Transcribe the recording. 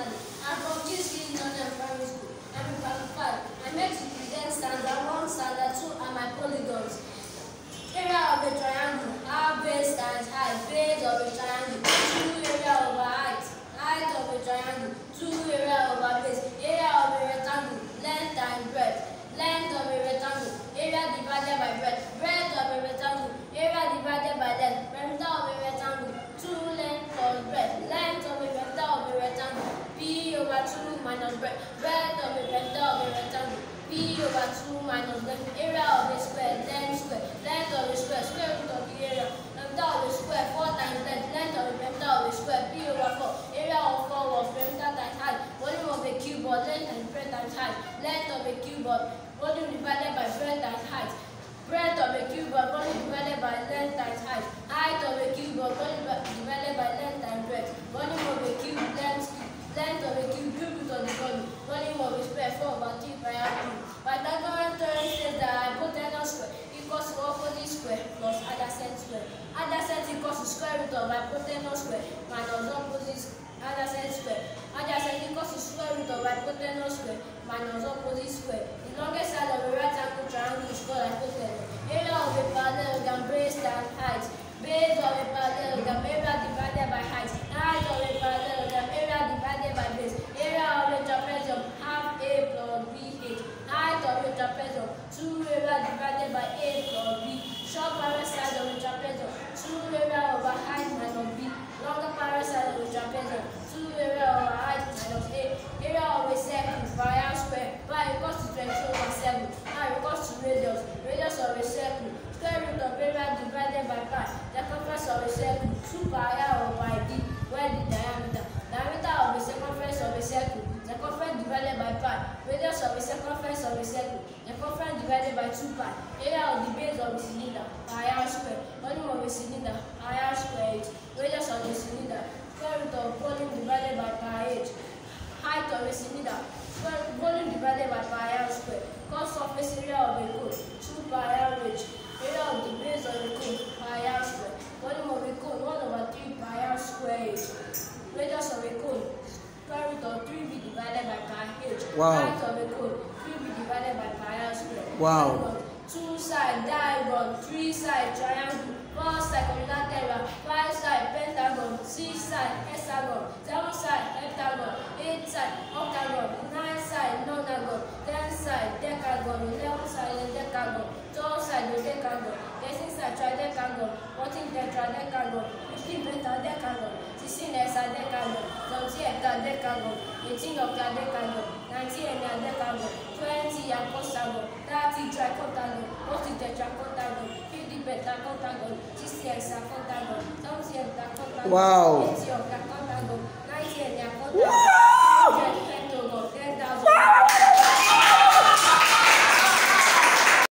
Nnadi. I'm from Kiski Northern Primary School. I'm in Primary 5. I met to present standard 1, standard 2, and my polygons. Area of a triangle. Our base times height. Base of a triangle. 2 area over height. Height of a triangle. 2 area over base. Area of a rectangle. Length times breadth. Length of a rectangle. Area divided by breadth. Breadth of a rectangle. Area divided by length. Perimeter of a rectangle. 2 length plus breadth. Length of a perimeter of a rectangle. P over 2 minus breadth. Breadth of a perimeter of a rectangle. P over 2 minus length. Area of a square. Length square. Length of a square. Square root of the area. Perimeter of a square. 4 times length. Length of a perimeter of a square. P over 4. Area of 4 was perimeter times height. Volume of a cuboid. Length and breadth times height. Length of a cuboid. Volume divided by breadth times height. Breadth of a cuboid. Volume divided by length times height. Height of a cuboid. Volume divided by length times breadth. Volume of a cube. Length of a cube. Cube root of the volume. Volume of a square. 4 over 3 pi r cube. Pythagorean theorem says that hypotenuse square equals to opposite square plus adjacent square. Adjacent equals to square root of hypotenuse square minus opposite adjacent square. Adjacent equals to square root of hypotenuse square minus opposite square. The longest side of a rectangle triangle is called hypotenuse. Area of a parallelogram. Base times height. Base of a parallelogram. Area divided by height. Height of a parallelogram. Area divided by base. Area of a trapezium. Half a plus b/h. Height of a trapezium. 2 area divided by a plus b. Short parallel side of a trapezium. 2 area over height minus b. Longer parallel side of a trapezium. 2 area over height minus a. Area of a circle. Pi r square. Pi equals to 20 over 7. R equals to radius. Radius of a circle. Square root of area divided by pi. Circumference of a circle. 2 pi r over pi d. Where the diameter. Diameter of the circumference of a circle. Circumference divided by pi. Radius of the circumference of a circle. Circumference divided by 2 pi. Area of the base of the cylinder. Pi r square. Volume of a cylinder. Pi r square h. Radius of the cylinder. Square root of volume divided by pi h. Height of a cylinder. Volume divided by pi r square. Cos surface area of a cone. 2 pi r h. Area of the base of a cone. Pi r square. Volume of a cone. 1 over 3 pi r square h. Radius of a cone. Square root of 3b divided by pi h. Wow. Height of a cone. 3b divided by pi r square. Wow. 2 side diagonal. 3 side triangle. 4 side quadrilateral. 5 side pentagon. 6 side hexagon. 7 side heptagon. 8 side octagon. 9 side nonagon. 10 side decagon. 11 side decagon. 12 side dodecagon. 13 side tridecagon. 14 tetradecagon. 15 pentadecagon. 16 hexadecagon. 17 heptadecagon. 18 octadecagon. 19 enneadecagon. 20 acosagon. 30 tricotagon. 40 tetracotagon. 50 pentacotagon. 60 hexacotagon. 70 heptacotagon. Wow. 80 octagon.